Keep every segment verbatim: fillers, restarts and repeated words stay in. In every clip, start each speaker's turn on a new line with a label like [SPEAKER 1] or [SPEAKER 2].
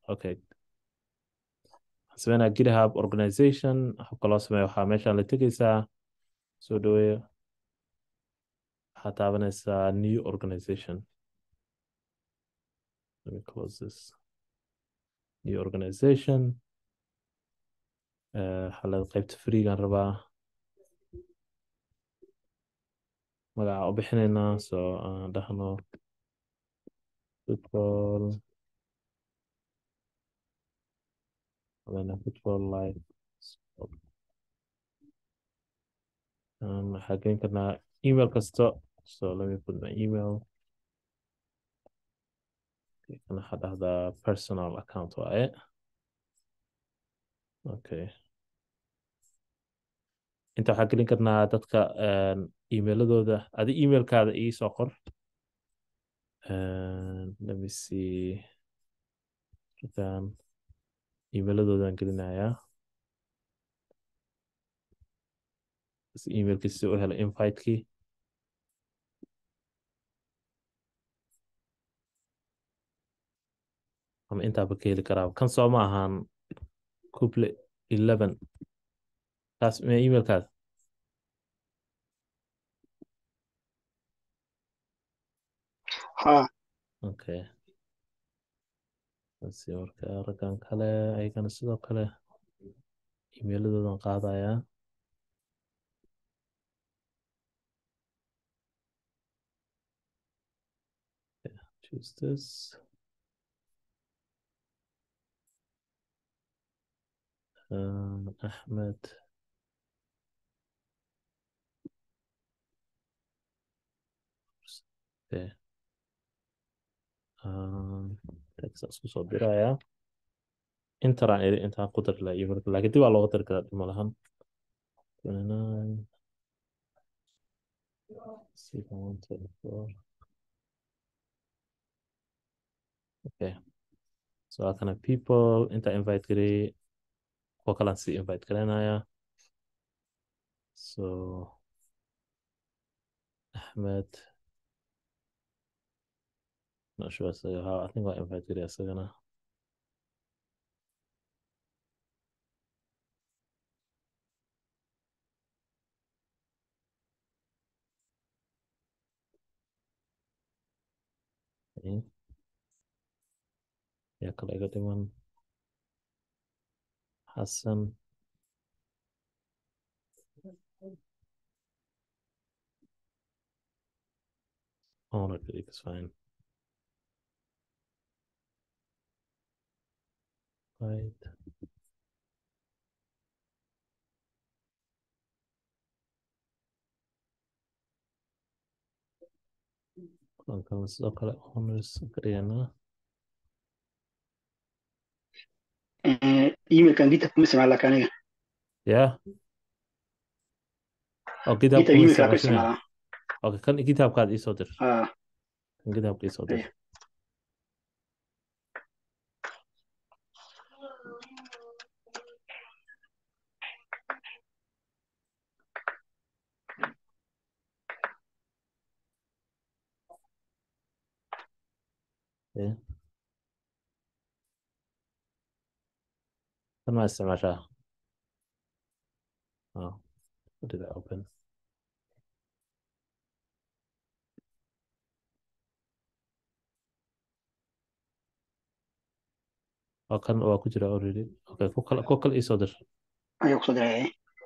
[SPEAKER 1] اوكي سوينا GitHub organization habka loo sameeyo waxaa meeshaan la tegaysaa soo dhaweeyo waxaa taabanaysaa new organization. Let me close this. New organization. Uh, xalad qaybta freegan rabaa magaca u bixinaynaa so aan dhahno football lana football live um, waxaa gelin karnaa email kasta so let me put my email kana waxaa dhahdaa personal account waaye okay inta waxaa gelin karnaa dadka emailadooda adi emailkaada ii soo qor. And let me see. Kan emailadoodan gelinayaa si emailkiisa u helo invite-kii ama intaaba ka heli karaa kan soo ma ahaan couple eleven taas ma emailkaada
[SPEAKER 2] ha
[SPEAKER 1] okay si marka raggan kale ayagana sidoo kale emailadoodan qaadayaa choose this um, Ahmed okay um, Texas kusoo dirayaa intaraan iri intaan ku dari lahaa emailka laakiin dib waa looga dari karaa dhimo lahan twenty-nine one twenty-four okay so kana people inta invite garey kuwa kalan si invite garanaya so Ahmed not sure so how I think I invite garey asagana okay. ya kale iga dhiman Hassan oh no it's fine right kan sidoo kale honors ka dhigana
[SPEAKER 2] emailkan github kuma isticmaala laakiin aniga
[SPEAKER 1] yeah oh GitHub
[SPEAKER 2] github
[SPEAKER 1] kuma
[SPEAKER 2] emailkaa ku
[SPEAKER 1] isticmaashina
[SPEAKER 2] isticmaalaa
[SPEAKER 1] okay kan GitHubkaad ii soo dir
[SPEAKER 2] ha
[SPEAKER 1] kan GitHubka ii soo dir
[SPEAKER 2] aya
[SPEAKER 1] yeah kan ma isticmaashaa oh what did I open oh kan waa ku jira already okay ku kale ku kale ii soo dir
[SPEAKER 2] ayaa kusoo diray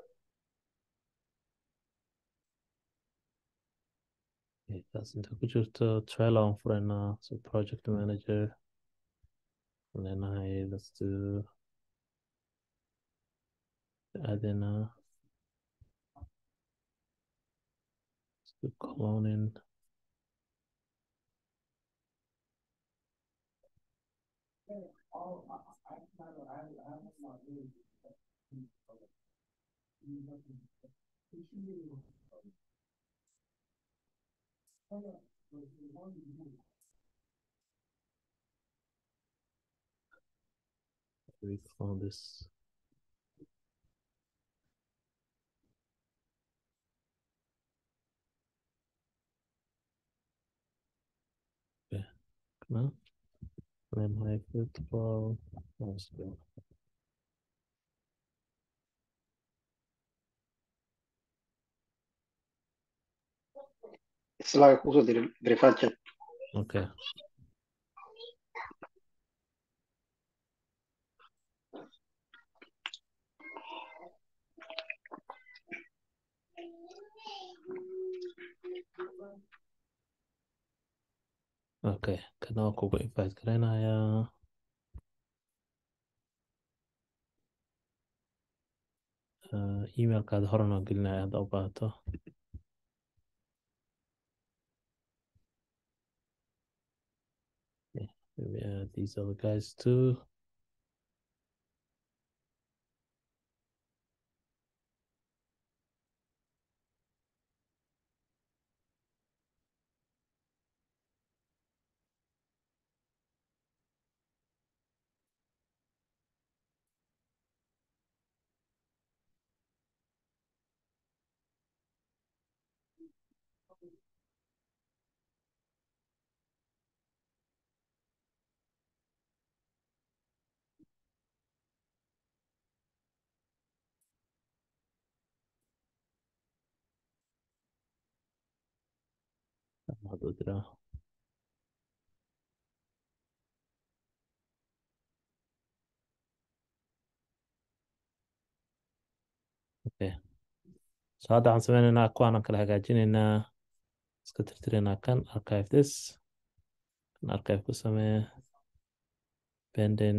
[SPEAKER 1] taas inta ku jirto trailer aan furaynaa so project manager leenahay let's do aadena let's do cloning we clone this okay no leenahay football.
[SPEAKER 2] islaaga kusoo diray private chat.
[SPEAKER 1] Okay. Okay, kana waa kugu invite gareynayaa. Uh, emailkaada horan oo gelinaya hadda u baahato. Okay, maybe add these other guys too. Hadda u diraa. Okay. So hadda waxaan sameynaynaa kuwaan kala hagaajinaynaa. Iska tirtiraynaa kan archive this. Kan archive ku samee. Pending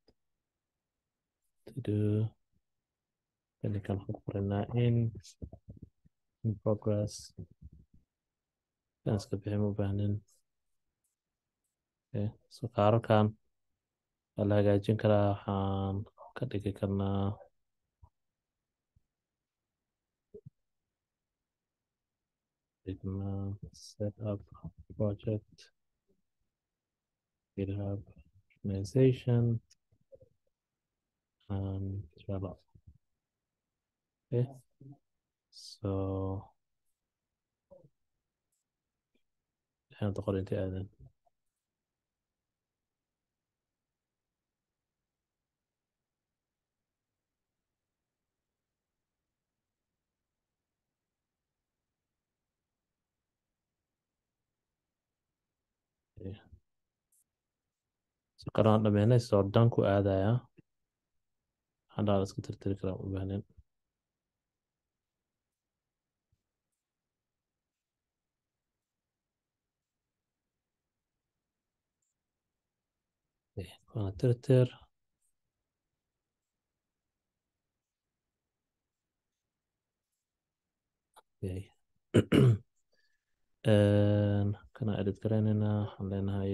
[SPEAKER 1] to do. Pending kan waxaan ku qoraynaa in in progress. Kan iska bixin u baahnin. Okay. So kaararkan waa la hagaajin karaa. Waxaan ka dhigi karnaa digna set up project GitHub organization and Trello. Okay, so and the current add okay. So karan dhameynay so dhan ku aadaya hadda la iska tirtiri karaa u baahnayn. Okay, kuna tirtir. Okay. And kana edit garaynayna waxaan leenahay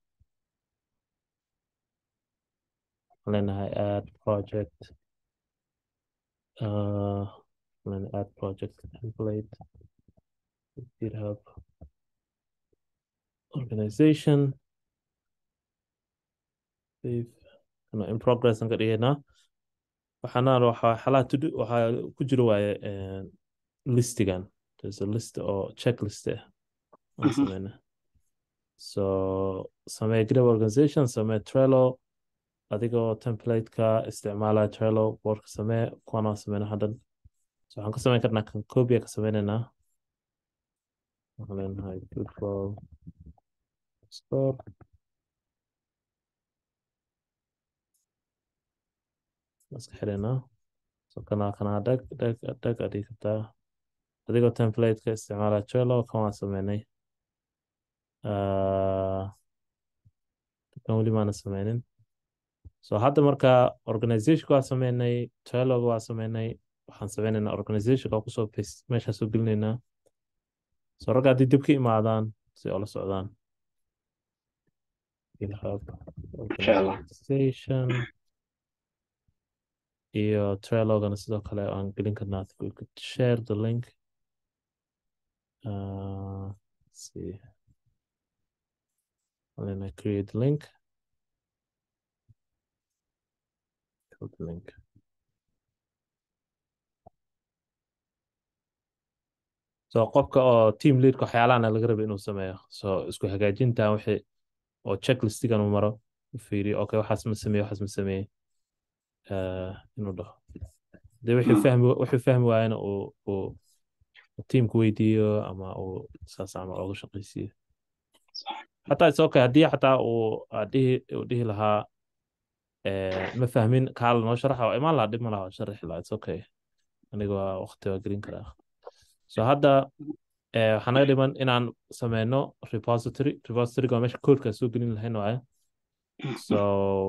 [SPEAKER 1] waxaan leenahay add project uh then add project template GitHub organization save kana in progress aan ka dhigaynaa waxaana waxa xalaad to do waxa ku jira waaye listigan there's a list or checklist ah aan
[SPEAKER 2] Mhm.
[SPEAKER 1] sameynaa so samee GitHub organization samee Trello adigoo template-ka isticmaalaya Trello boardka samee kuwana sameynaa haddan so waxaan ka sameyn karnaa kan copy ka sameynaynaa waxaan leenahay football store iska xiraynaa so kana kana dhag dhag dhag adii kartaa adigoo template-ka isticmaalaya Trello kan waan sameynay uh, kan weli maana sameynin so hadda marka organization waa sameynay Trello waa sameynay waxaan sameynaynaa organization ka kusoo paste meesha soo gelinaynaa so ragga haddii dib ka imaadaan si oo la socdaan GitHub
[SPEAKER 2] Insha Allah.
[SPEAKER 1] organization iyo Trello-gana sidoo kale aan gelin karnaa we could share the link uh, let's see and then I create the link code the link so qofka oo team leadka waxyaalahan laga rabay inuu sameeyo so isku hagaajinta wixii oo checklistigan uu maro fiiri okay waxaas ma sameeye waxaas ma sameeye inuu dhaho dee wixii fahmi wixii fahmi waayana uu uu tiimku weydiiyo ama uu saas camal uga shaqaysiiyo xataa is okay haddii xataa uu dhihi uu dhihi lahaa ma fahmin kaala noo sharaxa waa imaan lahaa dhib ma laha sharaxi lahaa it's okay aniga waa waqti waa gelin karaa so hadda waxaa naga dhiman inaan sameyno repository repositoryga waa meesha codeka soo gelin lahayn waaye so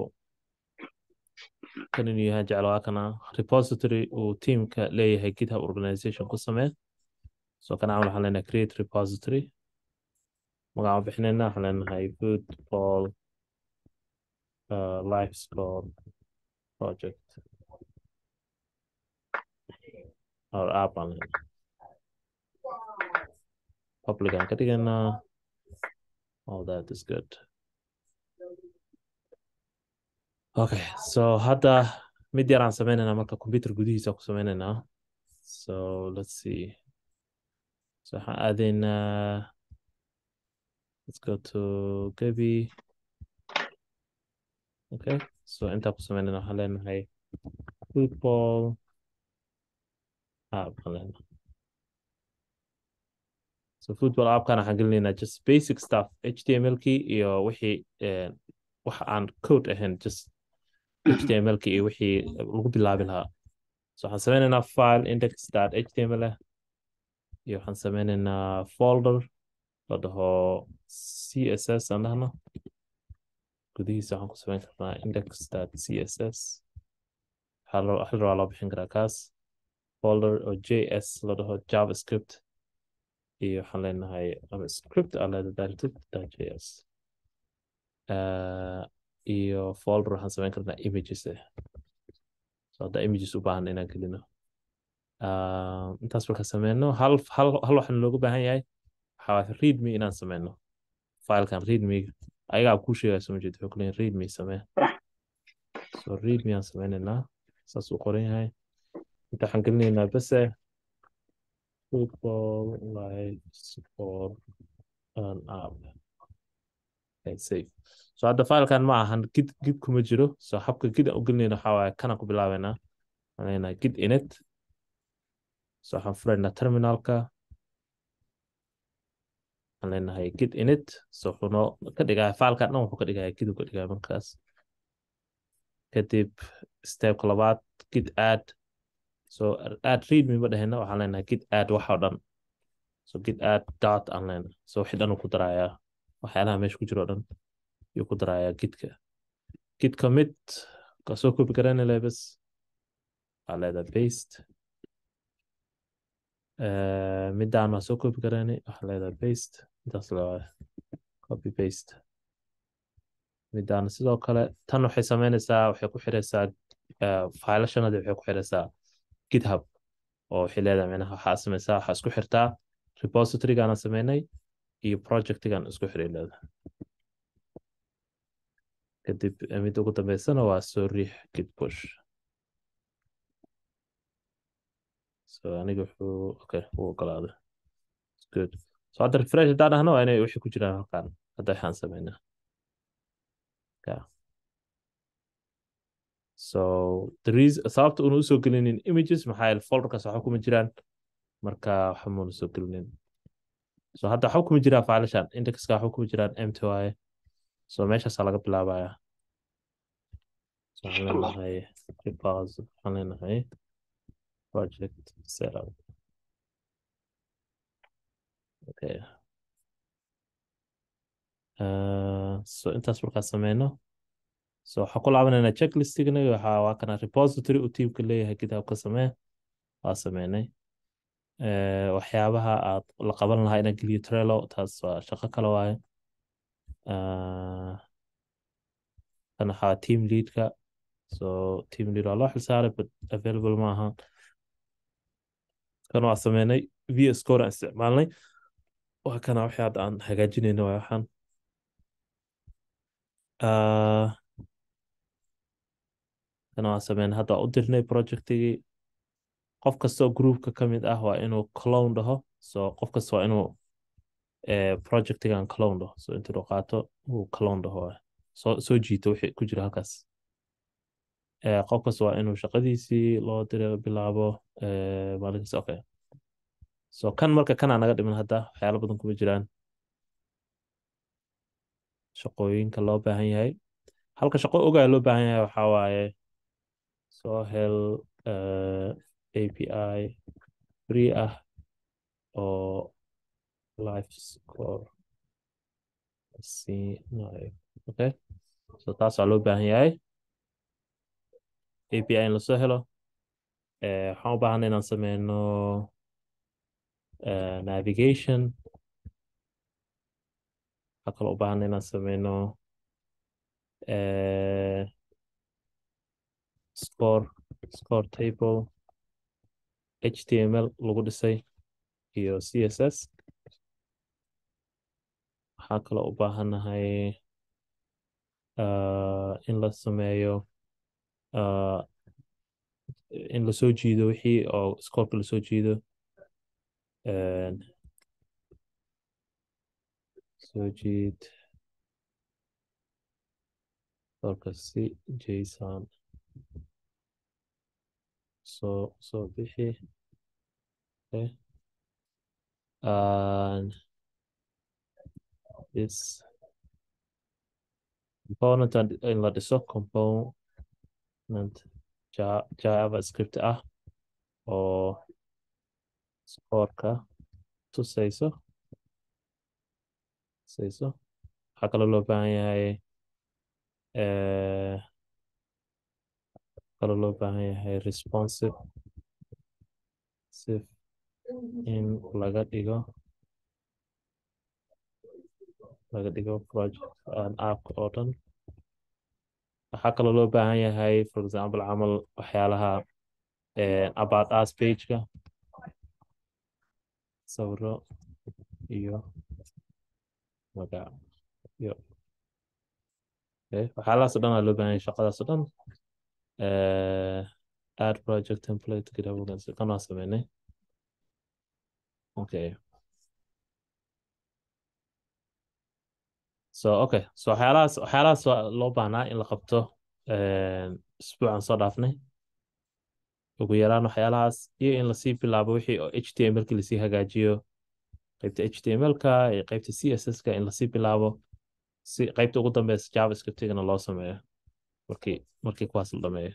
[SPEAKER 1] kan inuu yahay jeclo waa kana repository uu teamka leeyahay github organization ku samee so kana camal waxaan leenahay create repository magaca bixinayna waxaan leenahay football uh, life score project or app aan leenahay public aan ka dhigaynaa all that is good okay so hadda mid yar aan sameynaynaa marka computer gudihiisa ku sameynaynaa so let's see so waxaan aadaynaa let's go to Gabi okay so intaa ku sameynaynaa waxaan leenahay football app aan leenahay so football app kana waxaan gelinaynaa just basic stuff H T M L kii iyo wixii wax aan code ahayn just H T M L kii iyo wixii lagu bilaabi lahaa so waxaan sameynaynaa file index.html iyo waxaan sameynaynaa folder la dhaho C S S aan dhahno gudihiisa waxaan ku sameyn karnaa index.css waxaa rabaa loo bixin karaa kaas folder oo J S la dhaho javascript iyo waxaan leenahay ama script aan leedahay directive.js iyo folder waxaan sameyn karnaa images so hadda images u baahan inaan gelino intaas marka sameyno hal hal hal waxaan looga baahan yahay waxaa readme inaan sameyno filekan readme ayagaa kuu sheegaya soo jeed wuxuu kuleeyahay readme samee so readme aan sameynaynaa saas uu qoran yahay inta waxaan gelinaynaa base football live score an app okay save so hadda filekan ma ahan gid gid kuma jiro so habka gid aan u gelinayna waxaa waaye kana ku bilaabeynaa waxaan leenahay gid init so waxaan furaynaa terminalka waxaan leenahay gid init so wuxuu noo ka dhigaya filekan dhan wuxuu ka dhigaya gid uu ka dhigaya markaas kadib stepka labaad gid add so add readme ma dhahayna waxaan leenahay gid add waxa oo dhan so gid add dot aan leenahay so wixii dhan uu ku darayaa waxyaalaha meesha ku jiro oo dhan yuu ku darayaa gidka gid commit ka soo copy garayna leh bas waxaa leedahay paste midaan waa soo copy garaynay waxaa leedahay paste intaas leedahay copy paste midaan sidoo kale tan waxay sameynaysaa waxay ku xiraysaa failashanadi waxay ku xiraysaa github oo waxay leedahay macnaha waxaa sameysaa waxaa isku xirtaa repositorygaan aan sameynay iyo projectigaan isku xiray leedahay kadib mid ugu dambeysana waa soo riix git push so aniga wuxuu okay wuu ogolaaday good so hadda refresh haddaan dhahno waa inay wixii ku jiraan halkan hadda waxaan sameynaa yeah. so there is sababta unu usoo gelinin images maxaa yeele folderkaas waxa kuma jiraan marka waxa muuna soo gelinin so hadda waxa kuma jiraan failashan indexka waxa kuma jiraan empty waaye so meeshaasaa laga bilaabaya so waxaan leenahay repose waxaan leenahay project setup okay uh, so intaas markaa sameyno so waxaa ku laabanayna checklistigana waxaa waa kana repository uu teamka leeyahay githubka samee waa sameynay waxyaabaha aad la qaban lahaa inaan geliyo Trello taas waa shaqo kale waaye kana waxaa team leadka so team lead waa loo xilsaaray but available ma aha kana waa sameynay V S Code aan isticmaalnay waa kana wixii hadda aan hagaajinayno waa waxaan kana waa sameynay hadda u dirnay projectigii qof kastoo groupka ka mid ah waa inuu clone dhaho so qof kasta waa inuu projectigan clone dhaho so intuu qaato uu clone dhaho soo soo jiito wixii ku jira halkaas ee qof kasta waa inuu shaqadiisii loo diro bilaabo ee maalinkaas okay so kan marka kana naga dhiman hadda waxyaalo badan kuma jiraan shaqooyinka loo baahan yahay halka shaqo ogaa loo baahan yahay waxaa waaye soo hel uh, A P I free ah oo life score siinayo okay so taas waa loo baahan yahay A P I in lasoo helo eh, waxaan u baahanay inaan sameyno uh, navigation waxaa kaloo u baahanay inaan sameyno uh, score score table H T M L lagu dhisay iyo C S S waxaa kaloo u baahanahay uh, in la sameeyo uh, in lasoo jiido wixii oo scoreka lasoo jiido soo jiid scoreka si json soo soo bixi okay and this component in la dhiso component javascript ah oo scoreka tusayso tusayso waxaa kaloo loo baahan yahay eh, kaloo loo baahan yahay responsive sif in laga dhigo laga dhigo project an app oo dhan waxaa kaloo loo baahan yahay for example camal waxyaalaha eh, about us page-ka sawiro iyo magac iyo okay waxyaalahaas oo dhan aa loo baahan yahay shaqadaas oo dhan eh, add project template github kanaa sameynay okay so okay so waxyaalahaas waxyaalahaas waa loo baahnaa in la qabto isbuucan soo dhaafnay ugu yaraan waxyaalahaas iyo in lasii bilaabo wixii oo H T M L-ka lasii hagaajiyo qaybta H T M L-ka iyo qaybta C S S-ka in lasii bilaabo si qaybta ugu dambeysa JavaScript-gana loo sameeyo markii markii kuwaas la dhameeyo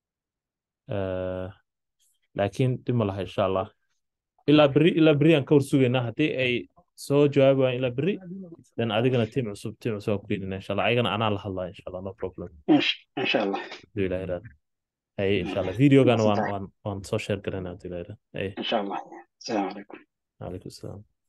[SPEAKER 1] laakiin dib ma laha insha allah ilaa beri ilaa beri aan ka war sugaynaa haddii ay soo jawaabi waayaan ilaa beri then adigana team cusub team cusub aan ku keenina insha allah ayagana anaa la hadlaa insha allah no problem
[SPEAKER 2] insha allah
[SPEAKER 1] haduu ilaah yidhahdo haye insha allah videogana waan waan waan soo share garanaa haduu ilaah yidhahdo haye
[SPEAKER 2] insha allah asalaamu calaykum
[SPEAKER 1] calaykum salaam